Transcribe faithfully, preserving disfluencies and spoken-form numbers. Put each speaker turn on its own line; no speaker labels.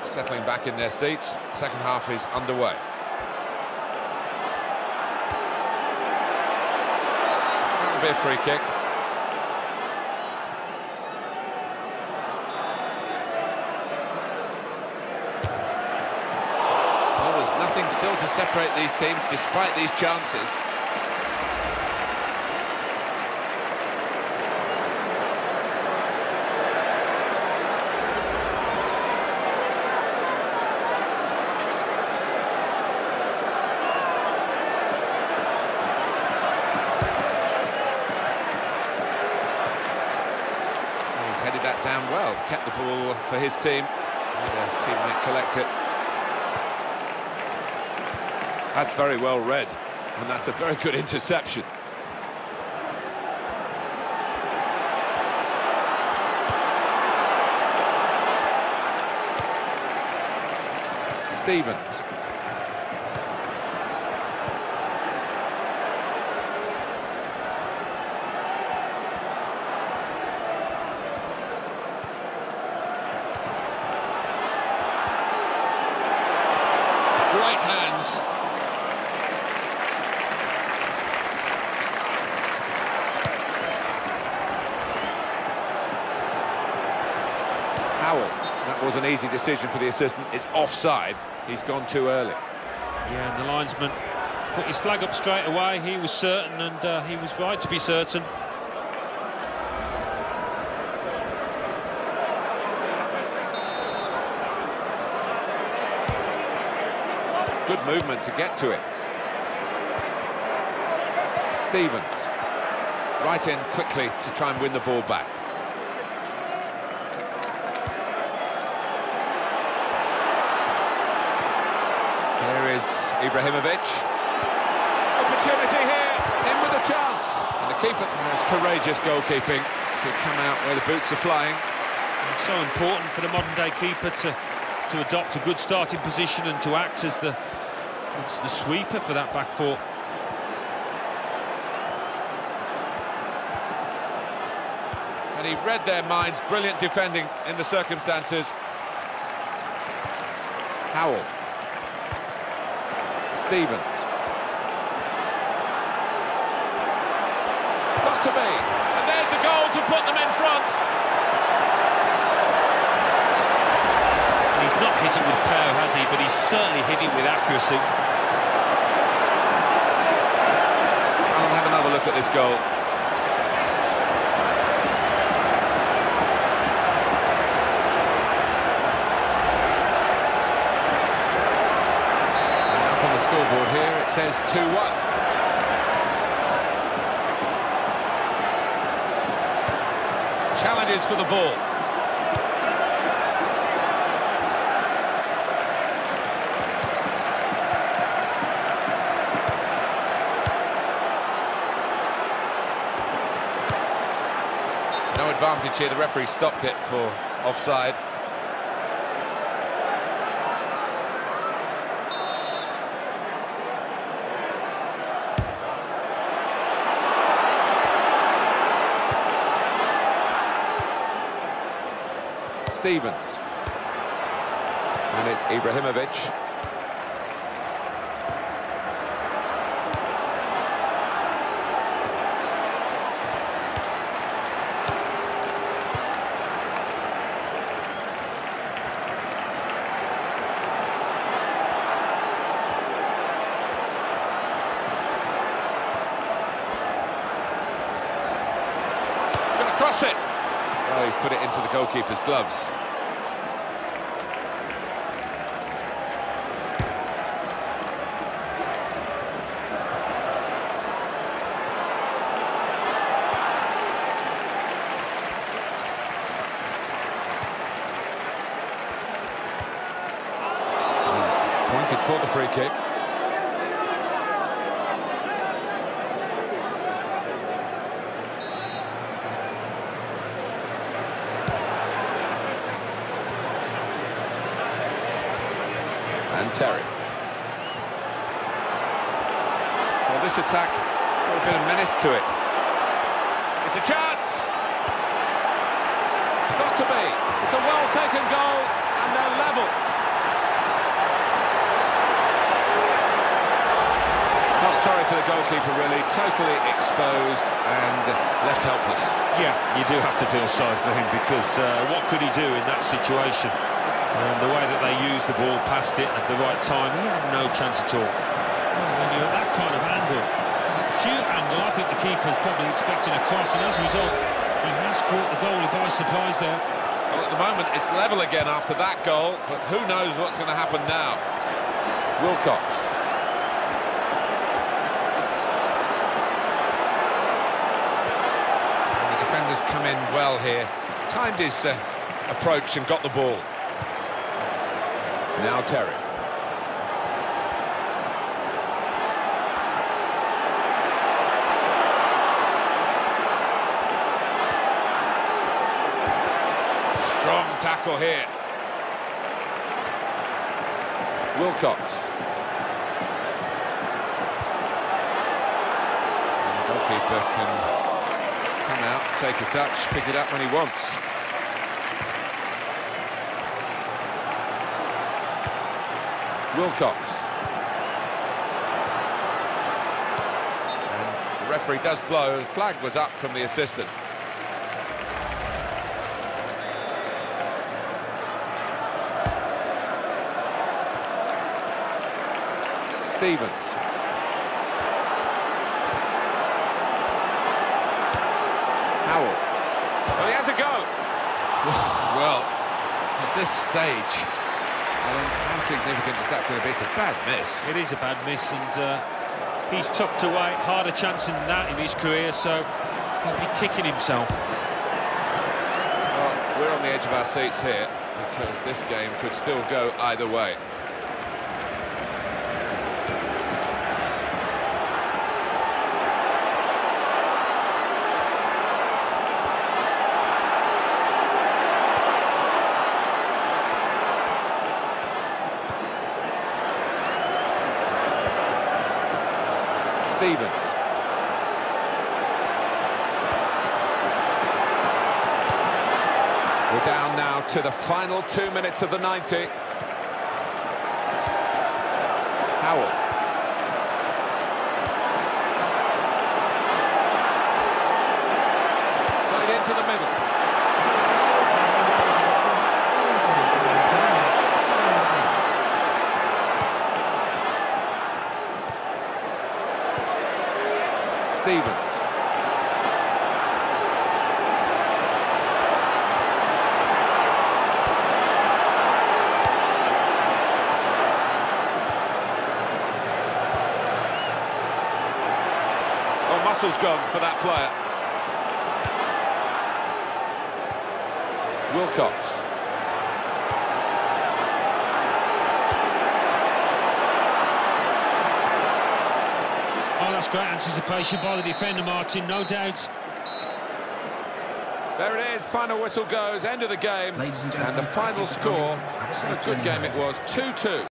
settling back in their seats. Second half is underway. That'll be a free kick. Well, there's nothing still to separate these teams despite these chances. Headed that down well, kept the ball for his team, and a teammate collect it. That's very well read, and that's a very good interception. Stevens. Great hands. Howell. That was an easy decision for the assistant. It's offside. He's gone too early.
Yeah, and the linesman put his flag up straight away. He was certain, and uh, he was right to be certain.
Good movement to get to it. Stevens. Right in quickly to try and win the ball back. Here is Ibrahimovic. Opportunity here, in with a chance. And the keeper has courageous goalkeeping to come out where the boots are flying.
It's so important for the modern-day keeper to, to adopt a good starting position and to act as the, as the sweeper for that back four.
And he read their minds, brilliant defending in the circumstances. Howell. Stevens. Got to be. And there's the goal to put them in front.
He's not hit it with power, has he? But he's certainly hit it with accuracy.
I'll have another look at this goal. Scoreboard here, it says two one. Challenges for the ball. No advantage here, the referee stopped it for offside. Stevens. And it's Ibrahimovic. Gonna cross it. Oh, he's put it into the goalkeeper's gloves. He's pointed for the free kick. And Terry. Well, this attack got a bit of menace to it. It's a chance! Got to be. It's a well-taken goal, and they're level. sorry for the goalkeeper, really. Totally exposed and left helpless.
Yeah, you do have to feel sorry for him, because uh, what could he do in that situation? Um, the way that they used the ball, passed it at the right time, he had no chance at all. Well, when you're at that kind of angle, acute angle, I think the keeper's probably expecting a cross, and as a result, he has caught the goalie by surprise there.
Well, at the moment, it's level again after that goal, but who knows what's going to happen now. Wilcox. And the defenders come in well here. Timed his uh, approach and got the ball. Now Terry. Strong tackle here. Wilcox. And the goalkeeper can come out, take a touch, pick it up when he wants. Wilcox. And the referee does blow. The flag was up from the assistant. Stevens. Howell. Well, he has a go. Well, at this stage, I don't know how significant is that going to be? It's a bad miss.
It is a bad miss, and uh, he's tucked away. Harder chance than that in his career, so he'll be kicking himself.
Well, we're on the edge of our seats here, because this game could still go either way. Stevens. We're down now to the final two minutes of the ninety. Howell. Right into the middle. Stevens. Oh, muscle's gone for that player. Wilcox.
Oh, that's great anticipation by the defender, Martin, no doubt.
There it is, final whistle goes, end of the game, and, and the final score, what a good game it was, two two.